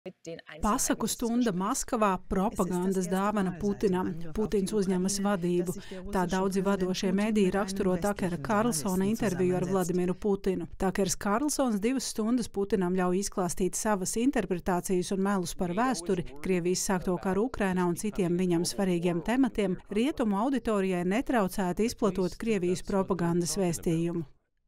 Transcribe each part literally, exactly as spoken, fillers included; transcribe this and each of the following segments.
Pasaku stunda Maskavā - propagandas dāvana Putinam. Putins uzņemas vadību. Tā daudzi vadošie mediji raksturo Takera Karlsona interviju ar Vladimiru Putinu. Takers Karlsons divas stundas Putinam ļauj izklāstīt savas interpretācijas un melus par vēsturi, Krievijas sākto karu Ukrainā un citiem viņam svarīgiem tematiem, rietumu auditorijai netraucēti izplatot Krievijas propagandas vēstījumu.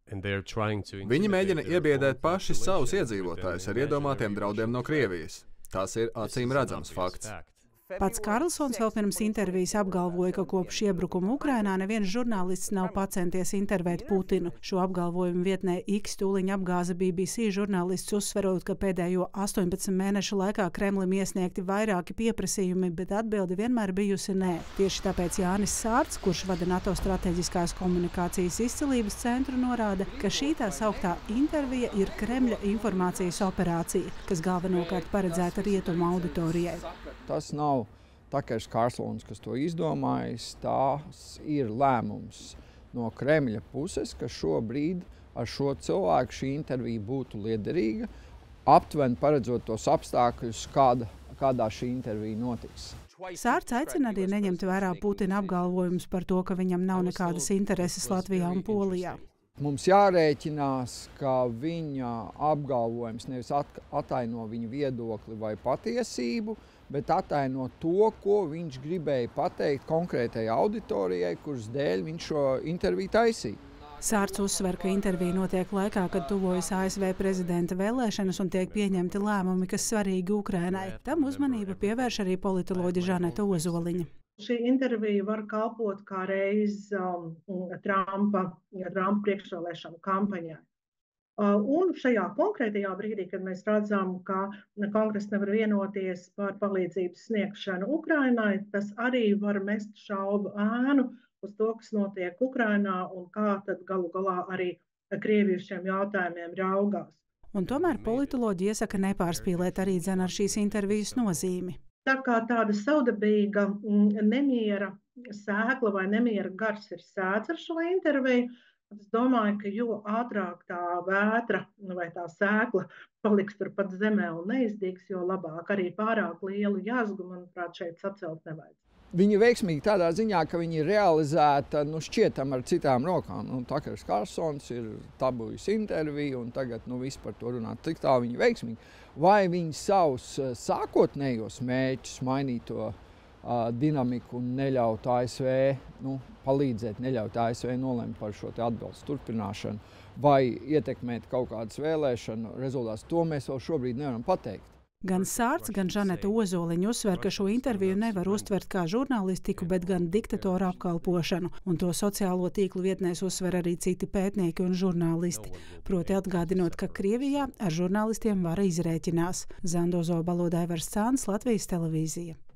Viņi mēģina iebiedēt paši savus iedzīvotājus ar iedomātiem draudiem no Krievijas. Tas ir acīm redzams fakts. Pats Karlsons vēl pirms intervijas apgalvoja, ka kopš iebrukuma Ukrainā neviens žurnālists nav pacenties intervēt Putinu. Šo apgalvojumu vietnē X tūliņ apgāza B B C žurnālists, uzsverot, ka pēdējo astoņpadsmit mēnešu laikā Kremlim iesniegti vairāki pieprasījumi, bet atbilde vienmēr bijusi nē. Tieši tāpēc Jānis Sārts, kurš vada NATO strateģiskās komunikācijas izcilības centru, norāda, ka šī tā sauktā intervija ir Kremļa informācijas operācija, kas galvenokārt paredzēta rietumu auditorijai. Tas nav Takers Karlsons, kas to izdomājis. Tas ir lēmums no Kremļa puses, ka šobrīd ar šo cilvēku šī intervija būtu liederīga, aptuveni paredzot tos apstākļus, kāda, kādā šī intervija notiks. Sārts aicina arī neņemt vērā Putina apgalvojumus par to, ka viņam nav nekādas intereses Latvijā un Polijā. Mums jārēķinās, ka viņa apgalvojums nevis ataino viņa viedokli vai patiesību, bet ataino to, ko viņš gribēja pateikt konkrētajai auditorijai, kuras dēļ viņš šo interviju taisīja. Sārts uzsver, ka intervija notiek laikā, kad tuvojas A S V prezidenta vēlēšanas un tiek pieņemti lēmumi, kas svarīgi Ukrainai. Tam uzmanību pievērš arī politoloģe Žaneta Ozoliņa. Šī intervija var kalpot kā reiz um, Trumpa, Trumpa priekšvēlēšanu kampaņai. Uh, un šajā konkrētajā brīdī, kad mēs redzam, ka kongress nevar vienoties par palīdzības sniegšanu Ukrainai, tas arī var mest šaubu ēnu uz to, kas notiek Ukrainā un kā tad galu galā arī Krievija uz šiem jautājumiem raugās. Un tomēr politoloģi iesaka nepārspīlēt arī dzen ar šīs intervijas nozīmi. Tā kā tāda saudabīga nemiera sēkla vai nemiera gars ir sēts ar šo interviju, es domāju, ka jo ātrāk tā vētra vai tā sēkla paliks turpat zemē un neizdīgs, jo labāk. Arī pārāk lielu jāzgu, manuprāt, šeit sacelt nevajag. Viņa veiksmīgi tādā ziņā, ka viņa ir realizēta nu, šķietam ar citām rokām. Nu, Takers Karlsons ir dabūjis interviju un tagad nu, viss par to runāt. Tik tā viņa veiksmīgi. Vai viņa savus sākotnējos mērķus mainīto uh, dinamiku un neļaut A S V, nu, palīdzēt, neļaut A S V nolemt par šo te atbalstu turpināšanu vai ietekmēt kaut kādas vēlēšanu rezultātus, to mēs vēl šobrīd nevaram pateikt. Gan Sārts, gan Žaneta Ozoliņa uzsver, ka šo interviju nevar uztvert kā žurnālistiku, bet gan diktatora apkalpošanu, un to sociālo tīklu vietnēs uzsver arī citi pētnieki un žurnālisti. Proti atgādinot, ka Krievijā ar žurnālistiem vara izrēķinās. Zandozo Balodai Varscāns, Latvijas televīzija.